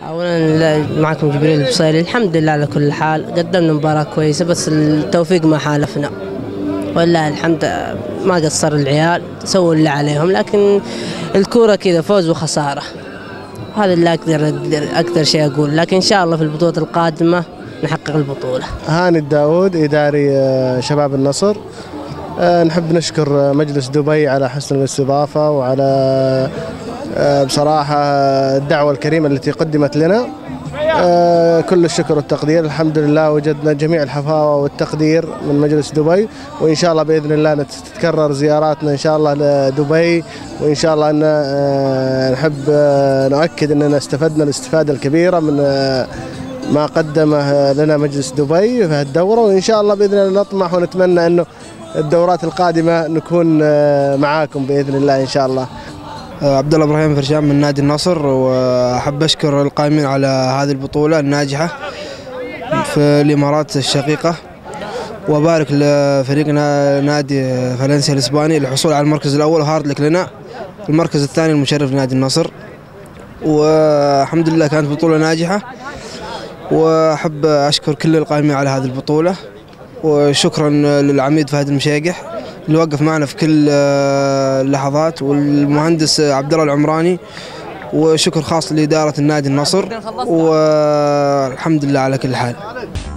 اولا معكم جبريل البصيري. الحمد لله على كل حال، قدمنا مباراة كويسة بس التوفيق ما حالفنا، والله الحمد ما قصر العيال، سووا اللي عليهم، لكن الكورة كذا فوز وخسارة، هذا اللي أقدر شيء أقول. لكن إن شاء الله في البطولة القادمة نحقق البطولة. هاني الداود، إداري شباب النصر. نحب نشكر مجلس دبي على حسن الاستضافة وعلى بصراحة الدعوة الكريمة التي قدمت لنا. كل الشكر والتقدير، الحمد لله وجدنا جميع الحفاوة والتقدير من مجلس دبي، وإن شاء الله بإذن الله تتكرر زياراتنا إن شاء الله لدبي، وإن شاء الله أن نحب نؤكد أننا استفدنا الاستفادة الكبيرة من ما قدمه لنا مجلس دبي في هالدورة، وإن شاء الله بإذن الله نطمح ونتمنى أنه الدورات القادمة نكون معاكم بإذن الله إن شاء الله. عبد الله ابراهيم فرشان من نادي النصر، واحب اشكر القائمين على هذه البطوله الناجحه في الامارات الشقيقه، وابارك لفريقنا نادي فالنسيا الاسباني للحصول على المركز الاول، وهارد لك لنا المركز الثاني المشرف لنادي النصر، والحمد لله كانت بطوله ناجحه. واحب اشكر كل القائمين على هذه البطوله، وشكرا للعميد فهد المشيقح اللي وقف معنا في كل اللحظات، والمهندس عبد الله العمراني، وشكر خاص لإدارة النادي النصر، والحمد لله على كل حال.